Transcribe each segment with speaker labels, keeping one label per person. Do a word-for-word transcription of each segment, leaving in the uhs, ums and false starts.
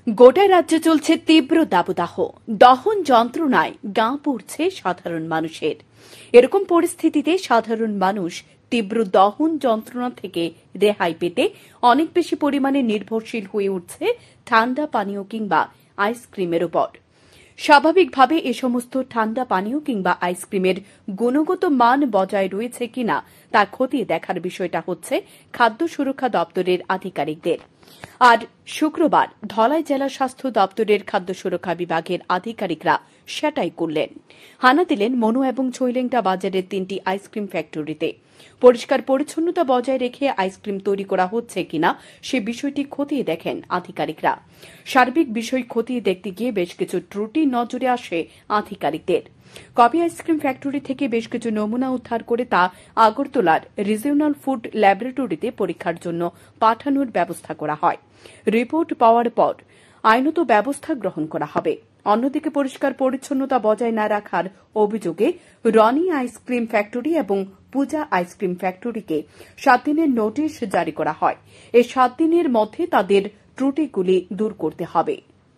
Speaker 1: গোটা রাজ্যে চলছে তীব্র দাবদাহ। দহন যন্ত্রণায় গাঁ পুড়ছে সাধারণ মানুষের। এরকম পরিস্থিতিতে সাধারণ মানুষ তীব্র দহন যন্ত্রণা থেকে রেহাই পেতে অনেক বেশি পরিমাণে নির্ভরশীল হয়ে উঠছে ঠান্ডা পানীয় কিংবা আইসক্রিমের উপর। স্বাভাবিকভাবে এ সমস্ত ঠান্ডা পানীয় কিংবা আইসক্রিমের গুণগত মান বজায় রয়েছে কিনা তা খতিয়ে দেখার বিষয়টা হচ্ছে খাদ্য সুরক্ষা দপ্তরের আধিকারিকদের। আর শুক্রবার ধলাই জেলা স্বাস্থ্য দপ্তরের খাদ্য সুরক্ষা বিভাগের আধিকারিকরা সেটাই করলেন। হানা দিলেন মনু এবং ছৈলেংটা বাজারের তিনটি আইসক্রিম ফ্যাক্টরিতে। পরিষ্কার পরিচ্ছন্নতা বজায় রেখে আইসক্রিম তৈরি করা হচ্ছে কিনা সে বিষয়টি খতিয়ে দেখেন আধিকারিকরা। সার্বিক বিষয় খতিয়ে দেখতে গিয়ে বেশ কিছু ত্রুটি নজরে আসে আধিকারিকদের। কপি আইসক্রিম ফ্যাক্টরি থেকে বেশ কিছু নমুনা উদ্ধার করে তা আগরতলার রিজিওনাল ফুড ল্যাবরেটরিতে পরীক্ষার জন্য পাঠানোর ব্যবস্থা করা হয়। রিপোর্ট পাওয়ার পর আইনত ব্যবস্থা গ্রহণ করা হবে। অন্যদিকে পরিষ্কার পরিচ্ছন্নতা বজায় না রাখার অভিযোগে রনি আইসক্রিম ফ্যাক্টরি এবং পূজা আইসক্রিম ফ্যাক্টরিকে সাত দিনের নোটিশ জারি করা হয়। এই সাত দিনের মধ্যে তাদের ত্রুটিগুলি দূর করতে হবে।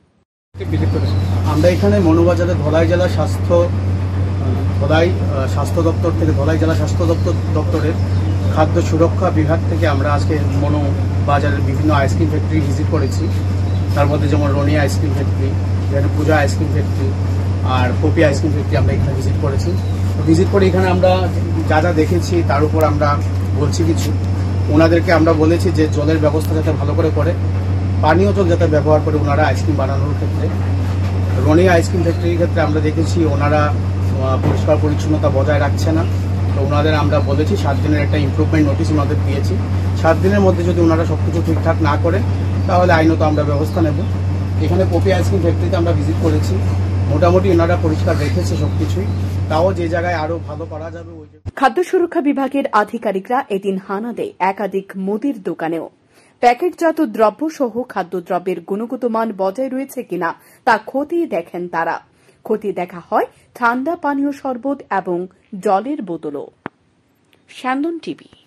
Speaker 2: আমরা এখানে মনুবাজারে ধলাই জেলা স্বাস্থ্য ধলাই স্বাস্থ্য দপ্তর থেকে ধলাই জেলা স্বাস্থ্য দপ্তর দপ্তরের খাদ্য সুরক্ষা বিভাগ থেকে আমরা আজকে মনু বাজারের বিভিন্ন আইসক্রিম ফ্যাক্টরি ভিজিট করেছি। তার মধ্যে যেমন রনি আইসক্রিম ফ্যাক্টরি, যেখানে পূজা আইসক্রিম ফ্যাক্টরি আর পপি আইসক্রিম ফ্যাক্টরি আমরা এখানে ভিজিট করেছি। ভিজিট করে এখানে আমরা যা যা দেখেছি তার উপর আমরা বলছি কিছু। ওনাদেরকে আমরা বলেছি যে জলের ব্যবস্থা যাতে ভালো করে করে, পানীয় জল যাতে ব্যবহার করে ওনারা আইসক্রিম বানানোর ক্ষেত্রে। রনি আইসক্রিম ফ্যাক্টরির ক্ষেত্রে আমরা দেখেছি ওনারা পরিষ্কার পরিচ্ছন্নতা বজায় রাখছে না। তো ওনাদের আমরা বলেছি সাত দিনের একটা ইমপ্রুভমেন্ট নোটিশ ওনাদের দিয়েছি। সাত দিনের মধ্যে যদি ওনারা সবকিছু ঠিকঠাক না করে তাহলে আইনত আমরা ব্যবস্থা নেব। এখানে পপি আইসক্রিম ফ্যাক্টরিতে আমরা ভিজিট করেছি, মোটামুটি ওনারা পরিষ্কার রেখেছে সবকিছুই। তাও যে জায়গায় আরো ভালো করা যাবে ওই
Speaker 1: খাদ্য সুরক্ষা বিভাগের আধিকারিকরা এদিন হানা দেয় একাধিক মুদির দোকানেও। প্যাকেটজাত দ্রব্য সহ খাদ্যদ্রব্যের গুণগত মান বজায় রয়েছে কিনা তা খতিয়ে দেখেন তারা। খতিয়ে দেখা হয় ঠান্ডা পানীয় শরবত এবং জলের বোতলও। স্যান্দন টিভি।